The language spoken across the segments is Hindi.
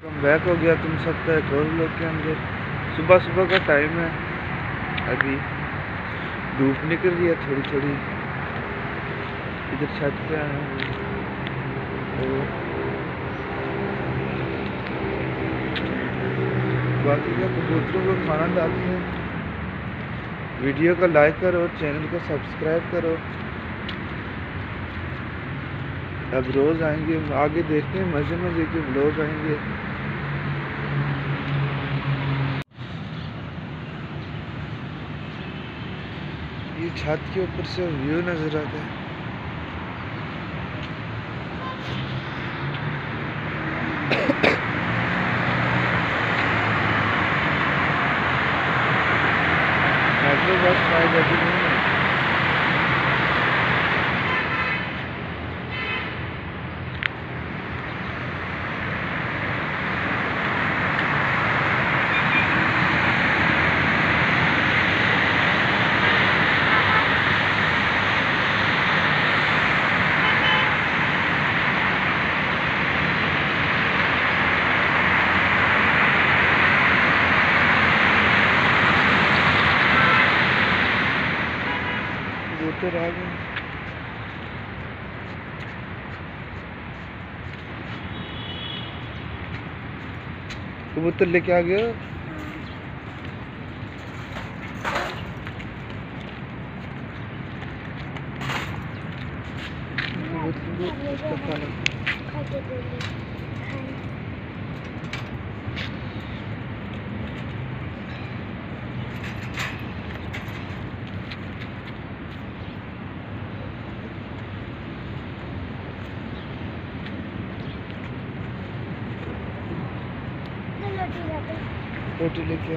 कम बैक हो गया तुम सबका एक और लोग के अंदर। सुबह सुबह का टाइम है, अभी धूप निकल रही है थोड़ी थोड़ी। इधर छत पे आए हैं तो बाकी का कबूतरों को खाना डालते हैं। वीडियो को लाइक करो, चैनल को सब्सक्राइब करो। अब रोज़ आएंगे, आगे देखते हैं, मज़े मज़े के व्लॉग आएंगे। ये छत के ऊपर से व्यू नज़र आता है। मेट्रो बस पाई जाती नहीं है। कबूतर आ गए। कबूतर लेके आ गया। रोटी लेके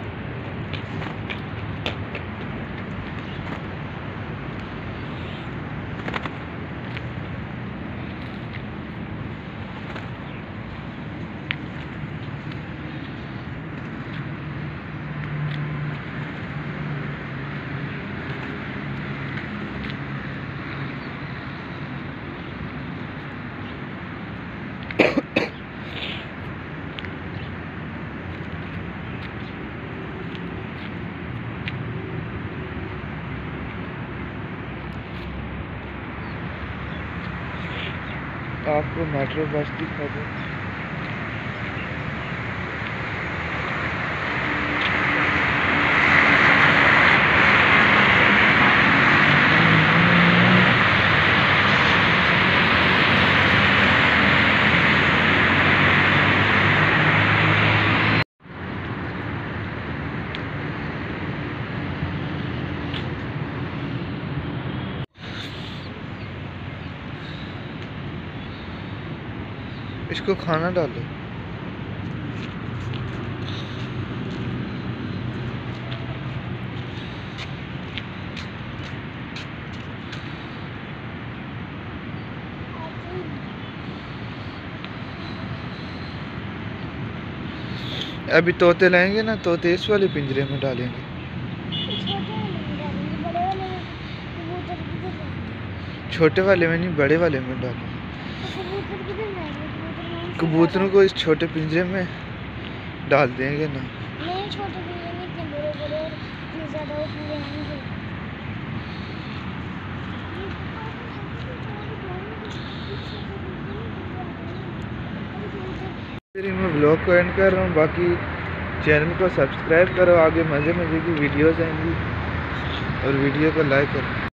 आपको मेट्रो बस दिखा दो। इसको खाना डालो। अभी तोते लाएंगे ना, तोते इस वाले पिंजरे में डालेंगे। छोटे वाले में नहीं, बड़े वाले में डालेंगे। कबूतरों को इस छोटे पिंजरे में डाल देंगे ना। नहीं, छोटे पिंजरे में इतने बड़े बड़े और इतने ज़्यादा वो पूरे होंगे। मैं ब्लॉग को एंड कर रहा हूँ। बाकी चैनल को सब्सक्राइब करो, आगे मज़े मज़े की वीडियोस आएंगी और वीडियो को लाइक करो।